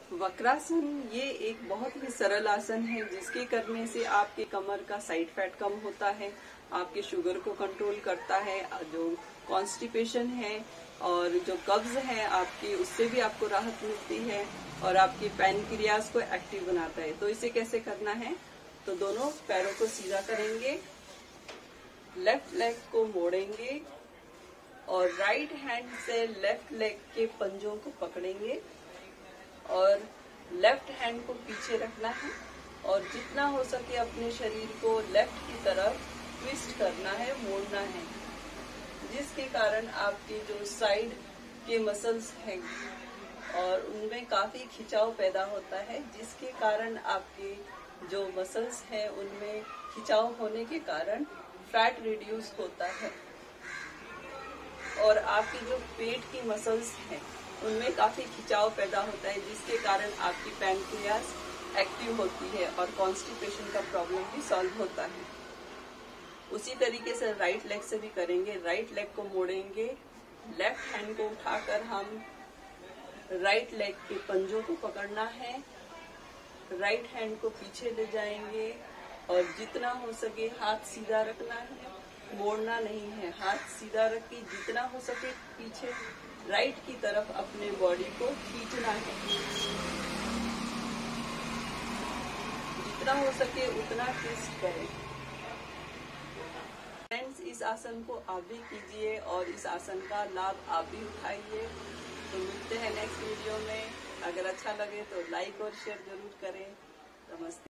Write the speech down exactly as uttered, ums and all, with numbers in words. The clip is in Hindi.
वक्रासन ये एक बहुत ही सरल आसन है जिसके करने से आपके कमर का साइड फैट कम होता है, आपके शुगर को कंट्रोल करता है, जो कॉन्स्टिपेशन है और जो कब्ज है आपकी उससे भी आपको राहत मिलती है और आपकी पैनक्रियाज को एक्टिव बनाता है। तो इसे कैसे करना है, तो दोनों पैरों को सीधा करेंगे, लेफ्ट लेग को मोड़ेंगे और राइट हैंड से लेफ्ट लेग के पंजों को पकड़ेंगे और लेफ्ट हैंड को पीछे रखना है और जितना हो सके अपने शरीर को लेफ्ट की तरफ ट्विस्ट करना है, मोड़ना है, जिसके कारण आपके जो साइड के मसल्स हैं और उनमें काफी खिंचाव पैदा होता है, जिसके कारण आपके जो मसल्स हैं उनमें खिंचाव होने के कारण फैट रिड्यूस होता है और आपकी जो पेट की मसल्स हैं उनमें काफी खिंचाव पैदा होता है, जिसके कारण आपकी पैनक्रियाज एक्टिव होती है और कॉन्स्टिपेशन का प्रॉब्लम भी सॉल्व होता है। उसी तरीके से राइट लेग से भी करेंगे। राइट लेग को मोड़ेंगे, लेफ्ट हैंड को उठाकर हम राइट लेग के पंजों को पकड़ना है, राइट हैंड को पीछे ले जाएंगे और जितना हो सके हाथ सीधा रखना है, मोड़ना नहीं है, हाथ सीधा रख के जितना हो सके पीछे राइट की तरफ अपने बॉडी को खींचना है, जितना हो सके उतना ट्विस्ट करें। फ्रेंड्स, इस आसन को आप भी कीजिए और इस आसन का लाभ आप भी उठाइए। तो मिलते हैं नेक्स्ट वीडियो में। अगर अच्छा लगे तो लाइक और शेयर जरूर करें। नमस्ते।